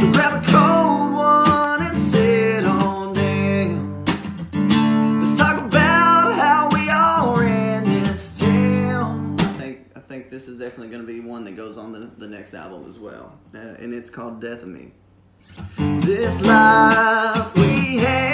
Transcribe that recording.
So grab a cold one and sit on down. Let's talk about how we all ran this town. I think this is definitely going to be one that goes on the next album as well. And it's called Death of Me. This life we had